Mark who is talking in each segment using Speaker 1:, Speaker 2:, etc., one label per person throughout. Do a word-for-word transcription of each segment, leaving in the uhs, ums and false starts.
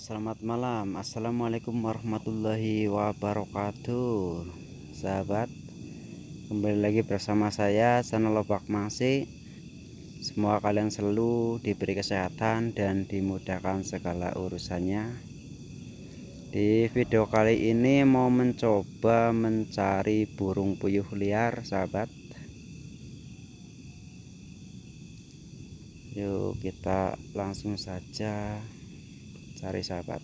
Speaker 1: Selamat malam. Assalamualaikum warahmatullahi wabarakatuh. Sahabat, kembali lagi bersama saya channel Lobak Mangsi. Semoga kalian selalu diberi kesehatan dan dimudahkan segala urusannya. Di video kali ini mau mencoba mencari burung puyuh liar, sahabat. Yuk kita langsung saja cari, sahabat.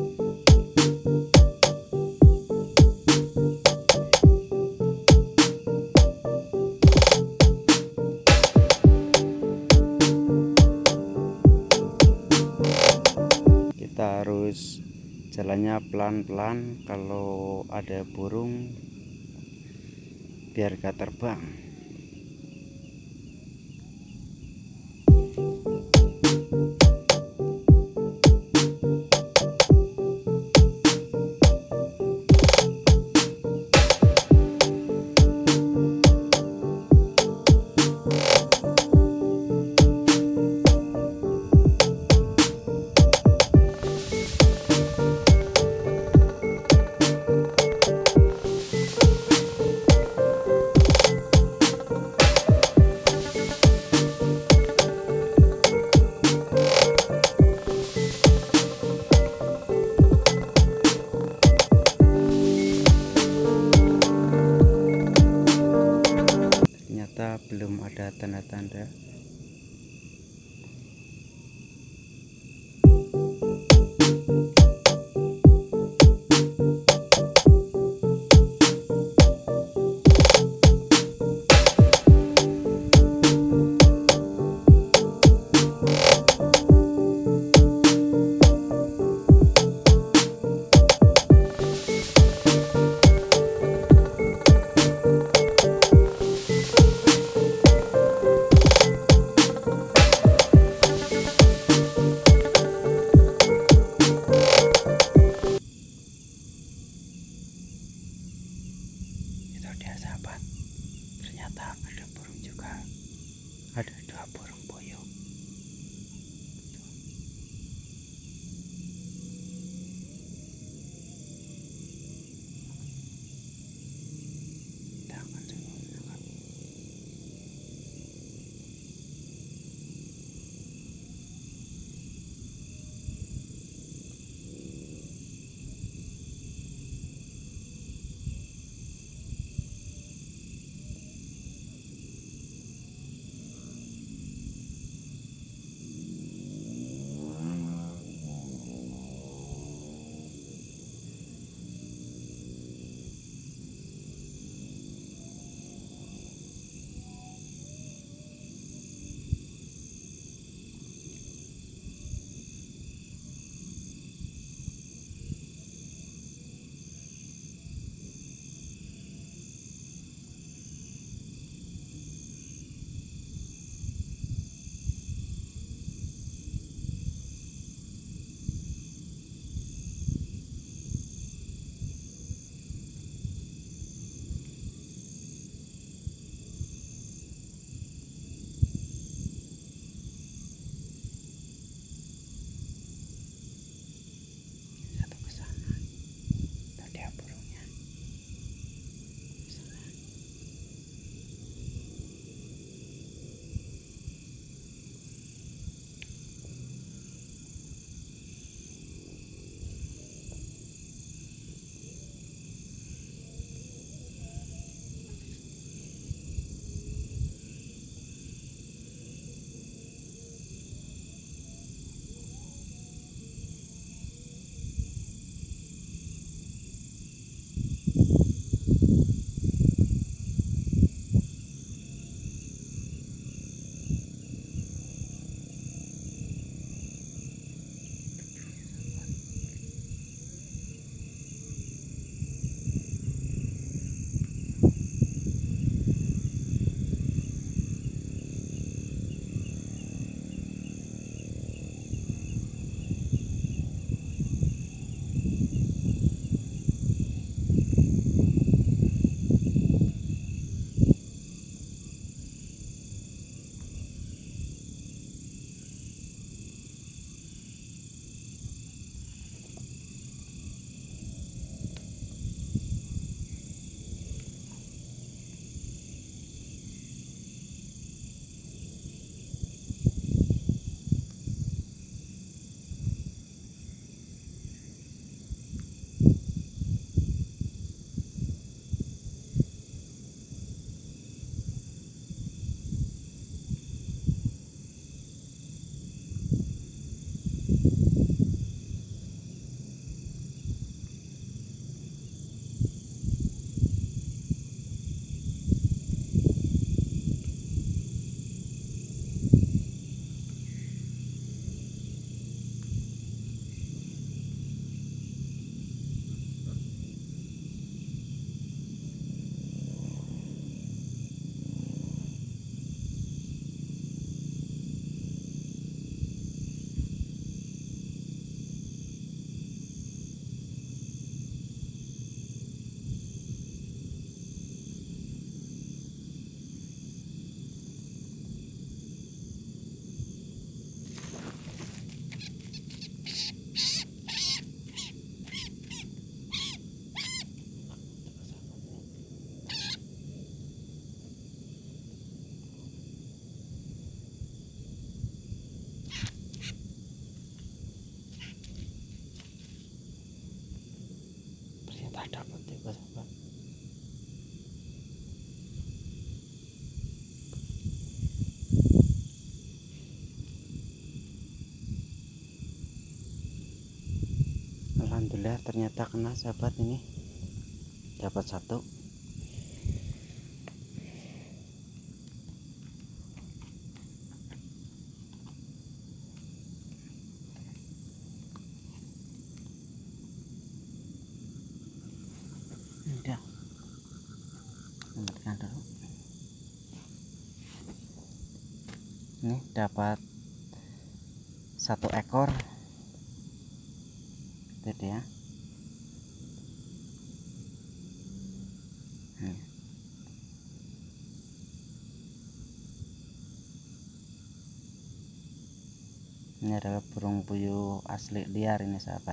Speaker 1: Kita harus jalannya pelan-pelan kalau ada burung biar gak terbang. Ternyata belum ada tanda-tanda. Itu dia, sahabat. Ternyata ada burung juga. Ada dua burung puyuh. Kita akan coba menangkap. gede Pak sahabat. Alhamdulillah ternyata kena sahabat, ini dapat satu. Udah selamatkan dulu. Ini dapat satu ekor itu ya. Hmm. Ini adalah burung puyuh asli liar ini sahabat.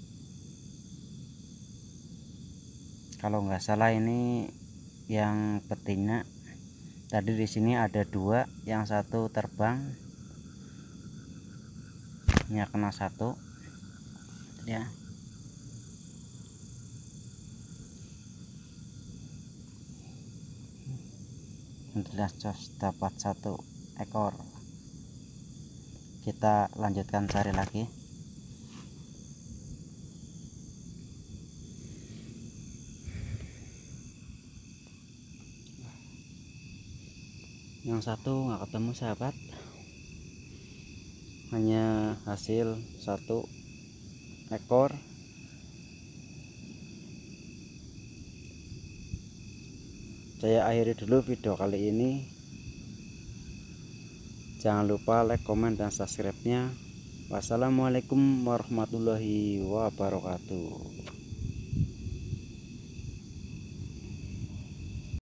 Speaker 1: Kalau nggak salah ini yang betina. Tadi di sini ada dua, yang satu terbang, ini kena satu ya. Alhamdulillah dapat satu ekor. Kita lanjutkan cari lagi. Yang satu nggak ketemu sahabat, hanya hasil satu ekor. Saya akhiri dulu video kali ini. Jangan lupa like, komen, dan subscribe-nya. Wassalamualaikum warahmatullahi wabarakatuh.